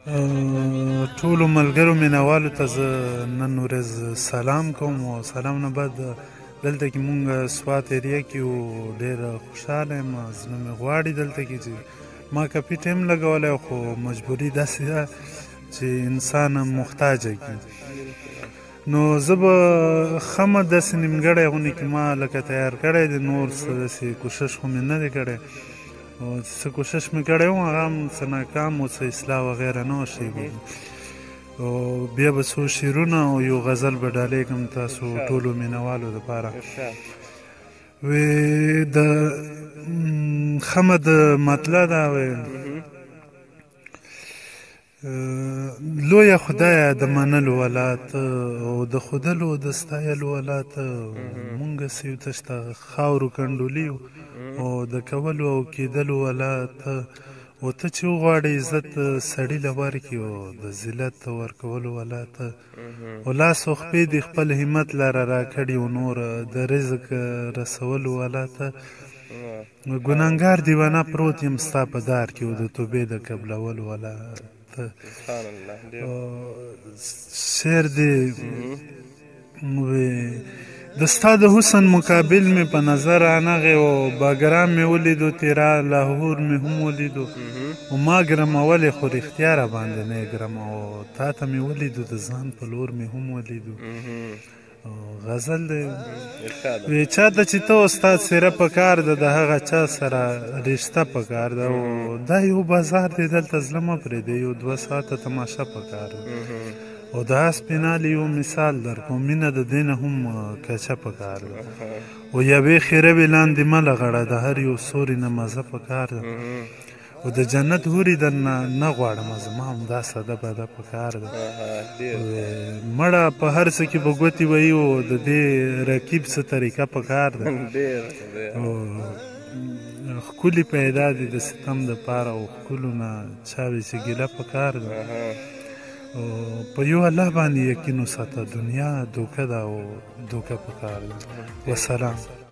ټولو ملګرو مینوالو ته زه نن ورځ سلام کوم او سلام نه بعد دلته کې مونږ سوات ایریا کې یو ډېر خوشحاله یم زړه مې غواړي دلته کې چې ما کافي ټایم لګولی خو مجبوري داسې ده چې انسان محتاجه کړي نو زه به ښه داسې نیمګړی غوندې کې ما لکه تیار کړی دی نور څه داسې کوشش خو مې نه دی کړی او څه کوشش مې کړی و هغه هم څه ناکام و څه اصلاح وغیره نه وه شوي او بیا به څو شعرونه او یو غزل به ډالېږم تاسو ټولو مینهوالو دپاره وی د ښه د مطلع ده وی لویه خدایه د منلو والا ته او د ښودلو د ستایلو والا ته مونږ هسې یو تش د خاورو کنډولي یو او د کولو او کیدلو والا ته او ته چې وغواړې عزت سړي له ورکړي او د ذلت ورکولو والا ته او لاس او خپې دې خپل همت لره راکړي او نور د رزق رسولو والا ته ګناهګار دیوانه پروت یم ستا په دار کې او د توبې د قبلولو والا شعر دی د ستا د حسن مقابل مې په نظر رانغی او باګرام مې ولیدو تیرا لاهور مې هم ولیدو او ما ګرمولې خو رښتیا را باندې نه یې ګرم او تا ته مې ولیدو د ځان په لور مې هم ولیدو غزل دی وی چا ته چې ته استاد څیره په کار ده د هغه چا سره رشته په کار ده او دا یو بازار دی دلته زړه مه پرېږدې یو 2 ساعته تماشه په کار ده او د هسپینالې یو مثال درکړم مینه د دې نه هم کچه په کار ده او یوې خیروې لاندې مه لغړه د هر یو سوري نه مزه په کار ده او د جنت هورې درنه نه غواړم زما همدا ساده بده په کار ده مړه په هر څه کې به ګوتې وهي او د دې رقیب څه طریقه په کار ده او ښکلي پیدا دي د ستم دپاره او ښکلو نه چا وي چې ګیله په کار ده او په یو الله باندې یقین وساته دنیا دوکه ده او دوکه په کار ده وسلام